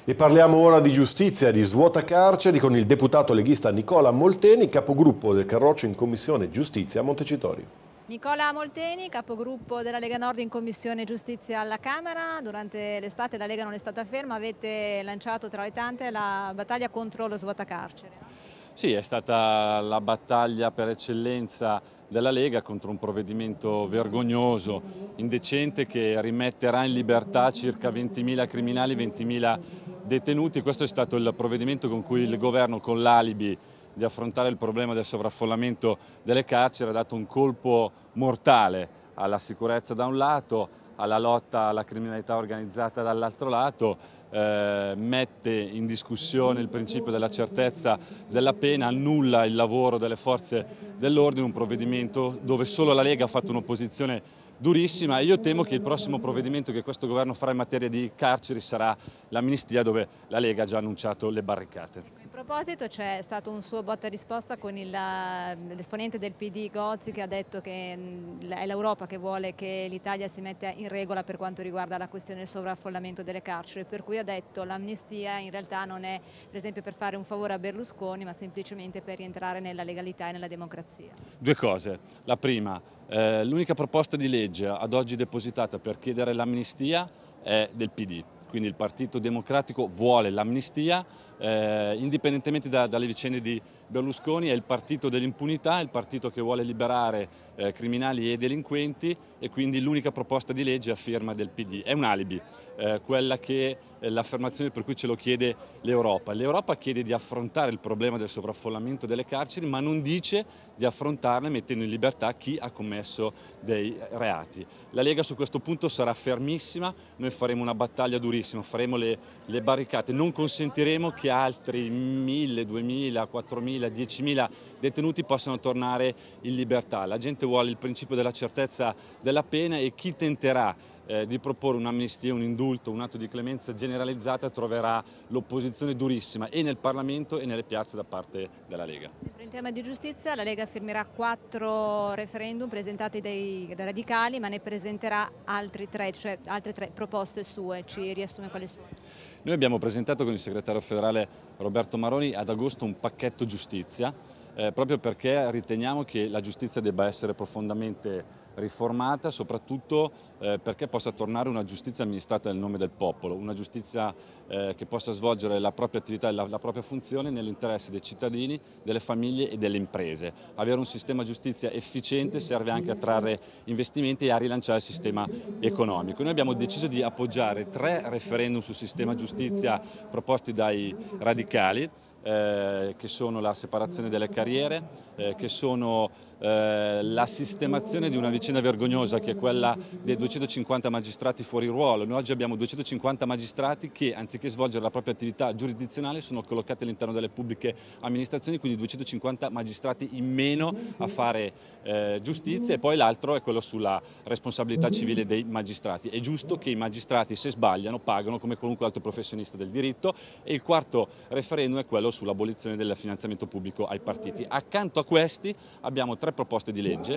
E parliamo ora di giustizia e di svuota carceri con il deputato leghista Nicola Molteni, capogruppo del Carroccio in Commissione Giustizia a Montecitorio. Nicola Molteni, capogruppo della Lega Nord in Commissione Giustizia alla Camera. Durante l'estate la Lega non è stata ferma, avete lanciato tra le tante la battaglia contro lo svuotacarceri. Sì, è stata la battaglia per eccellenza della Lega contro un provvedimento vergognoso, indecente, che rimetterà in libertà circa 20.000 criminali, 20.000 detenuti. Questo è stato il provvedimento con cui il governo, con l'alibi di affrontare il problema del sovraffollamento delle carceri, ha dato un colpo mortale alla sicurezza da un lato, alla lotta alla criminalità organizzata dall'altro lato, mette in discussione il principio della certezza della pena, annulla il lavoro delle forze dell'ordine, un provvedimento dove solo la Lega ha fatto un'opposizione durissima, e io temo che il prossimo provvedimento che questo governo farà in materia di carceri sarà l'amnistia, dove la Lega ha già annunciato le barricate. In proposito c'è stato un suo botta e risposta con l'esponente del PD Gozzi, che ha detto che è l'Europa che vuole che l'Italia si metta in regola per quanto riguarda la questione del sovraffollamento delle carceri, per cui ha detto l'amnistia in realtà non è per esempio per fare un favore a Berlusconi, ma semplicemente per rientrare nella legalità e nella democrazia. Due cose. La prima, l'unica proposta di legge ad oggi depositata per chiedere l'amnistia è del PD, quindi il Partito Democratico vuole l'amnistia, indipendentemente dalle vicende di Berlusconi. È il partito dell'impunità, il partito che vuole liberare criminali e delinquenti, e quindi l'unica proposta di legge a firma del PD. È un alibi, quella che l'affermazione per cui ce lo chiede l'Europa. L'Europa chiede di affrontare il problema del sovraffollamento delle carceri, ma non dice di affrontarle mettendo in libertà chi ha commesso dei reati. La Lega su questo punto sarà fermissima, noi faremo una battaglia durissima, faremo le barricate, non consentiremo che altri 1.000, 2.000, 4.000, 10.000 detenuti possano tornare in libertà. La gente vuole il principio della certezza della pena, e chi tenterà di proporre un'amnistia, un indulto, un atto di clemenza generalizzata troverà l'opposizione durissima e nel Parlamento e nelle piazze da parte della Lega. Sempre in tema di giustizia, la Lega firmerà 4 referendum presentati dai radicali, ma ne presenterà altri 3, cioè altre 3 proposte sue. Ci riassume quali sono? Noi abbiamo presentato con il segretario federale Roberto Maroni ad agosto un pacchetto giustizia, proprio perché riteniamo che la giustizia debba essere profondamente riformata, soprattutto perché possa tornare una giustizia amministrata nel nome del popolo, una giustizia che possa svolgere la propria attività e la propria funzione nell'interesse dei cittadini, delle famiglie e delle imprese. Avere un sistema giustizia efficiente serve anche a trarre investimenti e a rilanciare il sistema economico. Noi abbiamo deciso di appoggiare 3 referendum sul sistema giustizia proposti dai radicali, che sono la separazione delle carriere, che sono la sistemazione di una vicenda vergognosa che è quella dei 250 magistrati fuori ruolo. Noi oggi abbiamo 250 magistrati che, anziché svolgere la propria attività giurisdizionale, sono collocati all'interno delle pubbliche amministrazioni, quindi 250 magistrati in meno a fare giustizia. E poi l'altro è quello sulla responsabilità civile dei magistrati. È giusto che i magistrati, se sbagliano, pagano come qualunque altro professionista del diritto. E il quarto referendum è quello sull'abolizione del finanziamento pubblico ai partiti. Accanto a questi abbiamo 3 proposte di legge,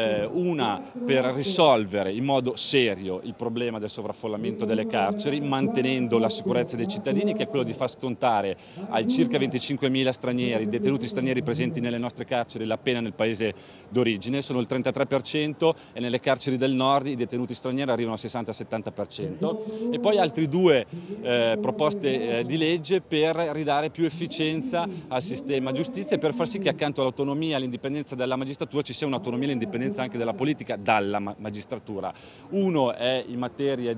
una per risolvere in modo serio il problema del sovraffollamento delle carceri, mantenendo la sicurezza dei cittadini, che è quello di far scontare ai circa 25.000 stranieri, detenuti stranieri presenti nelle nostre carceri, la pena nel paese d'origine. Sono il 33%, e nelle carceri del nord i detenuti stranieri arrivano al 60-70%. E poi altri 2 proposte di legge per ridare più efficienza al sistema giustizia e per far sì che accanto all'autonomia e all'indipendenza della magistratura ci sia un'autonomia e l'indipendenza anche della politica dalla magistratura. Uno è in materia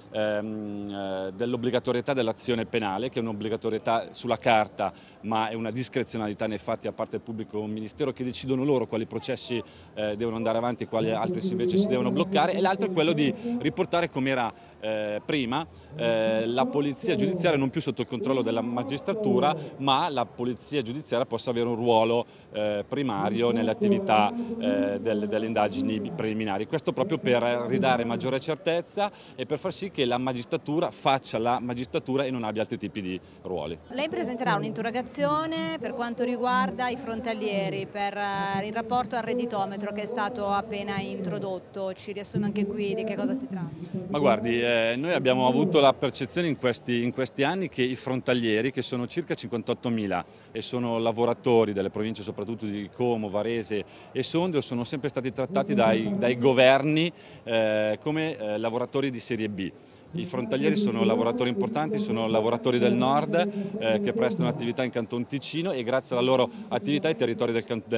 dell'obbligatorietà dell'azione penale, che è un'obbligatorietà sulla carta, ma è una discrezionalità nei fatti a parte del pubblico ministero, che decidono loro quali processi devono andare avanti e quali altri invece si devono bloccare. E l'altro è quello di riportare, come era prima, la polizia giudiziaria non più sotto il controllo della magistratura, ma la polizia giudiziaria possa avere un ruolo primario nelle attività delle indagini preliminari. Questo proprio per ridare maggiore certezza e per far sì che la magistratura faccia la magistratura e non abbia altri tipi di ruoli. Lei presenterà un'interrogazione per quanto riguarda i frontalieri, per il rapporto al redditometro che è stato appena introdotto. Ci riassume anche qui di che cosa si tratta? Ma guardi, noi abbiamo avuto la percezione in questi anni che i frontalieri, che sono circa 58.000 e sono lavoratori delle province soprattutto di Como, Varese e Sondrio, sono sempre stati trattati dai governi come lavoratori di serie B. I frontalieri sono lavoratori importanti, sono lavoratori del nord che prestano attività in Canton Ticino e grazie alla loro attività i territori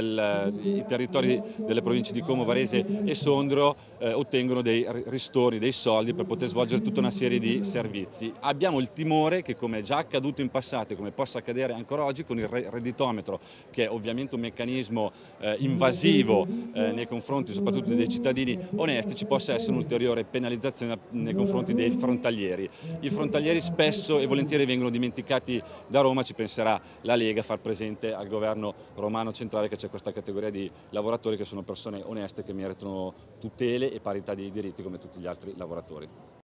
delle province di Como, Varese e Sondrio ottengono dei ristori, dei soldi per poter svolgere tutta una serie di servizi. Abbiamo il timore che, come è già accaduto in passato e come possa accadere ancora oggi con il redditometro, che è ovviamente un meccanismo invasivo nei confronti soprattutto dei cittadini onesti, ci possa essere un'ulteriore penalizzazione nei confronti dei frontalieri. I frontalieri spesso e volentieri vengono dimenticati da Roma, ci penserà la Lega a far presente al governo romano centrale che c'è questa categoria di lavoratori che sono persone oneste che meritano tutele e parità di diritti come tutti gli altri lavoratori.